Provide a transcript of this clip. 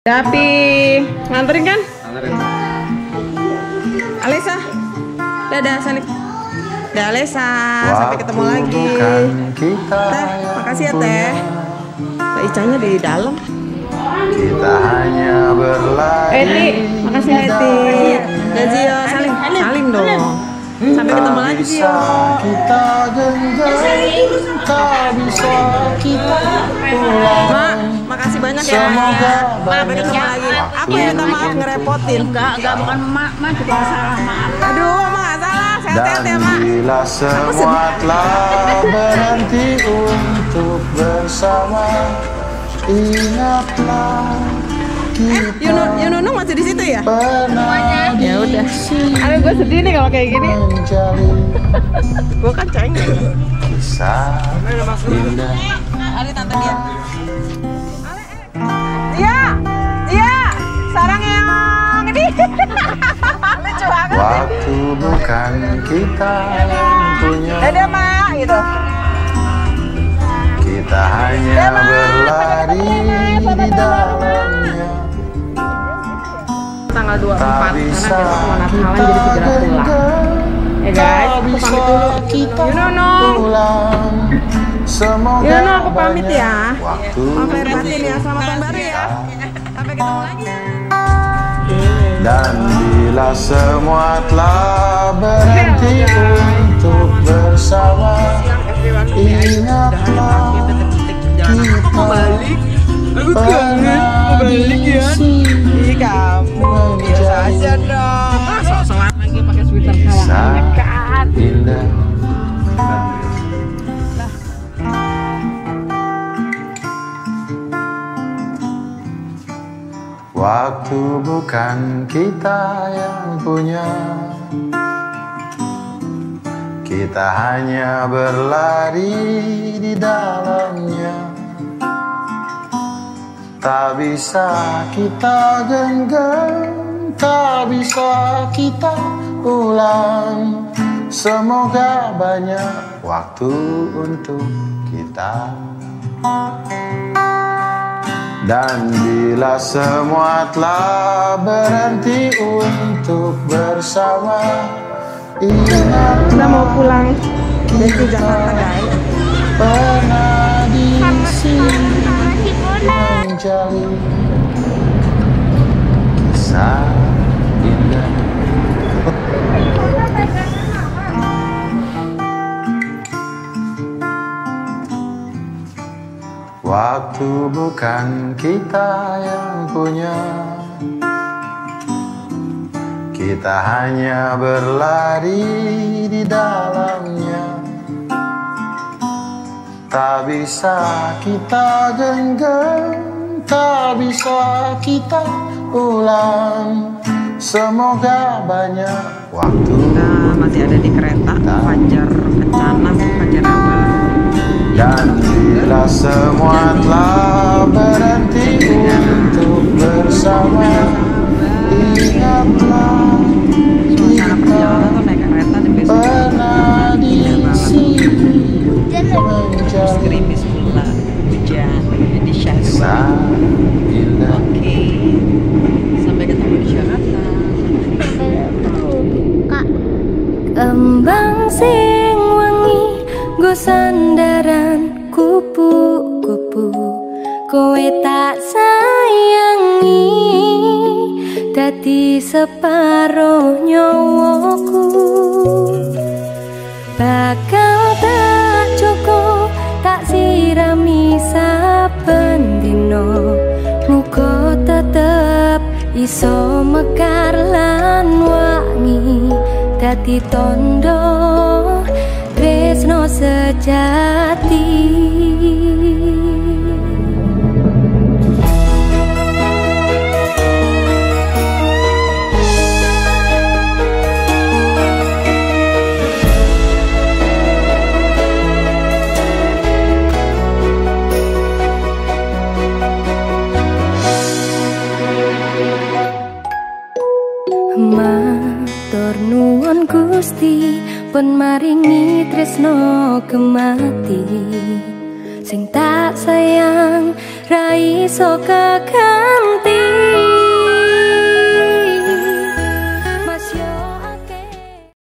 Dapi, nganterin kan? Nganterin. Alesa, dadah Sanik. Dadah Alesa, sampai ketemu lagi. Teh, makasih ya Teh. Mbak Icanya di dalam. Kita hanya berlari. Eti, makasih Eti. Gazio, salim dong. Sampai ketemu lagi Gio. Kita genggam, tak bisa kita pulang. Mak, makasih banyak ya. Sampai ketemu lagi. Aku yang minta maaf ngerepotin. Enggak, bukan mak juga salah, maaf. Aduh, mak gak salah. Sehat-sehat ya mak. Bila semua telah berhenti untuk bersama, ingatlah Yununung masih di situ ya? pernah Ya udah. Aduh, gue sedih nih kalau kayak gini. Gue kan cengeng. Kisah indah. Ali tante dia. Iya, sarang yang ini. Lucu banget. Waktu bukan kita yang punya. Dadah mak, gitu. Kita hanya berlari di dalamnya. Tanggal 24 karena besok mau Natalan jadi segera pulang. Ya guys, aku pamit dulu. Yunono, aku pamit ya. Maaf lahir batin ya, selamat tahun baru ya. Sampai ketemu lagi. Dan bila semua telah berhenti untuk bersama, ingatlah kita pernah di sini Kamu biasa aja dong. Sok-sokan lagi pakai sweater kawangannya kan. indah. Waktu bukan kita yang punya, kita hanya berlari di dalamnya. Tak bisa kita genggam, tak bisa kita ulang. Semoga banyak waktu untuk kita. Dan bila semua telah berhenti untuk bersama, ingatlah Kita mau pulang dari Jakarta guys. pernah di sini menjalin kisah indah. Waktu bukan kita yang punya, kita hanya berlari di dalamnya. Tak bisa kita genggam, tak bisa kita ulang. Semoga banyak waktu. Kita masih ada di kereta Fajar Kencana, Fajar apa? Dan bila semua telah berhenti untuk bersama, ingatlah Suasana perjalanan tuh naik kereta di besok pernah di sini terus gerimis pula, hujan, jadi syahdu. indah. Oke, sampai ketemu di Jakarta. Kembang sing wangi go sandaran kupu-kupu, kowe tak sayangi dadi separo nyawaku. Bakal tak cukup tak sirami saben dino, muga tetep iso mekar lan wangi dadi tondo tresno sejati. Matur nuwun Gusti pun maringi tresno kemati, sing tak sayang ra iso kekal.